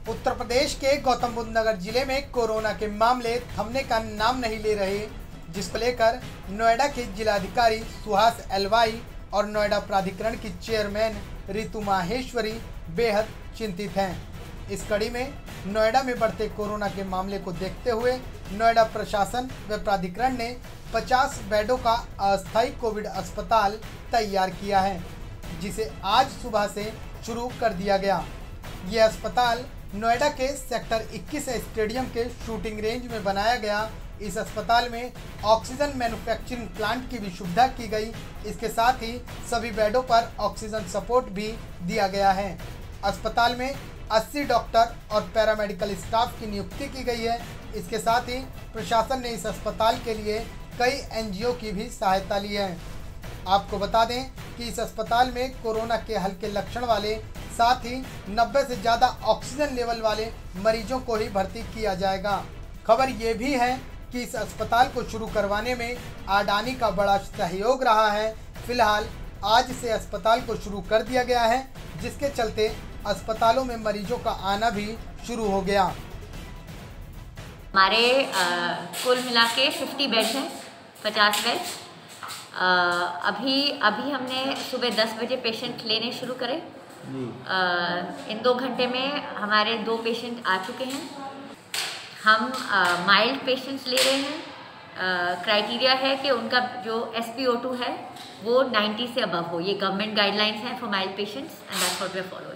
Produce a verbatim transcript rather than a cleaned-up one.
उत्तर प्रदेश के गौतम बुद्ध नगर जिले में कोरोना के मामले थमने का नाम नहीं ले रहे, जिसको लेकर नोएडा के जिलाधिकारी सुहास एलवाई और नोएडा प्राधिकरण की चेयरमैन रितु माहेश्वरी बेहद चिंतित हैं। इस कड़ी में नोएडा में बढ़ते कोरोना के मामले को देखते हुए नोएडा प्रशासन व प्राधिकरण ने पचास बेडों का अस्थायी कोविड अस्पताल तैयार किया है, जिसे आज सुबह से शुरू कर दिया गया। यह अस्पताल नोएडा के सेक्टर इक्कीस स्टेडियम के शूटिंग रेंज में बनाया गया। इस अस्पताल में ऑक्सीजन मैन्युफैक्चरिंग प्लांट की भी सुविधा की गई। इसके साथ ही सभी बेडों पर ऑक्सीजन सपोर्ट भी दिया गया है। अस्पताल में अस्सी डॉक्टर और पैरामेडिकल स्टाफ की नियुक्ति की गई है। इसके साथ ही प्रशासन ने इस अस्पताल के लिए कई एनजीओ की भी सहायता ली है। आपको बता दें कि इस अस्पताल में कोरोना के हल्के लक्षण वाले साथ ही नब्बे से ज़्यादा ऑक्सीजन लेवल वाले मरीजों को ही भर्ती किया जाएगा। खबर ये भी है कि इस अस्पताल को शुरू करवाने में अडानी का बड़ा सहयोग रहा है। फिलहाल आज से अस्पताल को शुरू कर दिया गया है, जिसके चलते अस्पतालों में मरीजों का आना भी शुरू हो गया। हमारे कुल मिला के पचास बेड हैं, पचास बेड। अभी अभी हमने सुबह दस बजे पेशेंट लेने शुरू करे। आ, इन दो घंटे में हमारे दो पेशेंट आ चुके हैं। हम माइल्ड पेशेंट्स ले रहे हैं। क्राइटेरिया है कि उनका जो एस पी ओ टू है वो नब्बे से अबव हो। ये गवर्नमेंट गाइडलाइंस हैं for mild patients and that's what we are following.